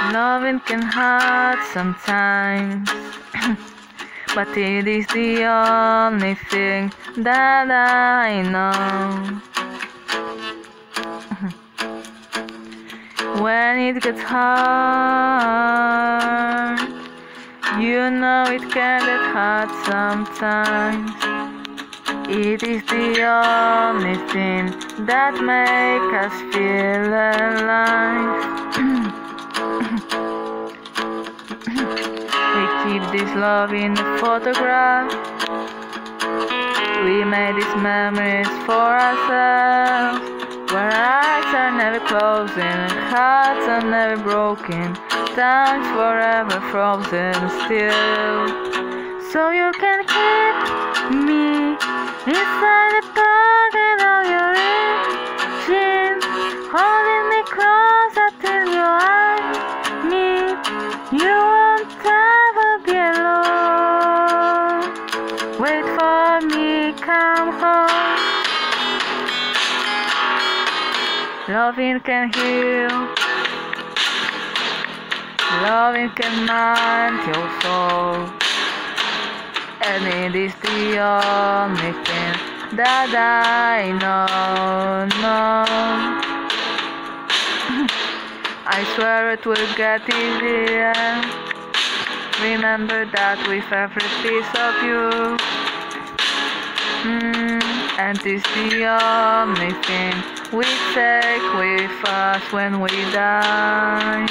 Loving can hurt sometimes, but it is the only thing that I know. When it gets hard, you know it can get hard sometimes. It is the only thing that makes us feel alive. We keep this love in a photograph. We made these memories for ourselves, where our eyes are never closing and hearts are never broken, time's forever frozen still. So you can keep me inside the pocket of your jeans, holding me closer till you hug me. You won't ever be alone. Wait for me, come home. Loving can heal. Loving can mend your soul. And it is the only thing that I know. I swear it will get easier. Remember that with every piece of you. And it's the only thing we take with us when we die.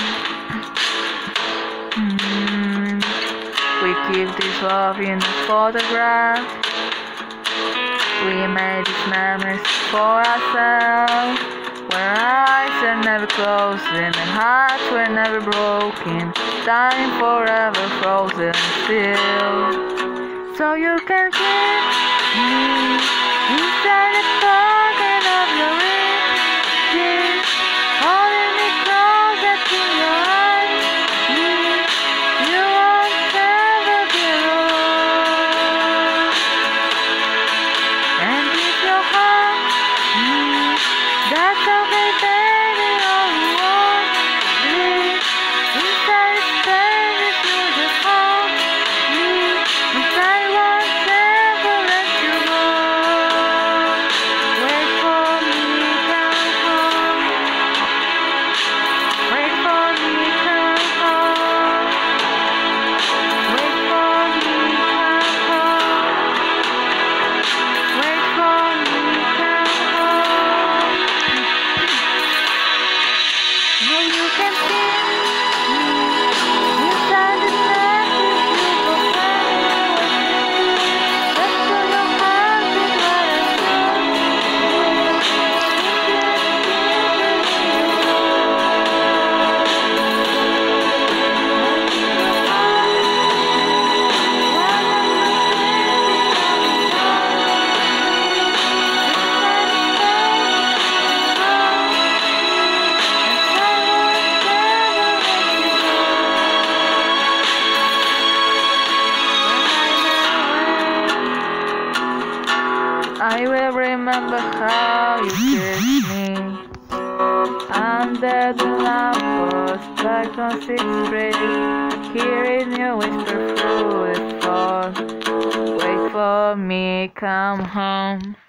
We keep this love in a photograph. We made these memories for ourselves, where our eyes are never closing and hearts were never broken, time forever frozen still. So you can keep me inside the pocket of your jeans, holding me closer to your heart. You won't ever be alone. And if your heart that's okay, baby, all you want me inside the space, you just hold me, and I won't ever let you go. Wait for me, come home. Wait for me, come home. Wait for me, come home. Wait for me, come home. No, you can see me inside the message you go just to your heart is what I I will remember how you kissed me under the lamppost back on 6th Street, hearing you whisper through the fog. Wait for me, come home.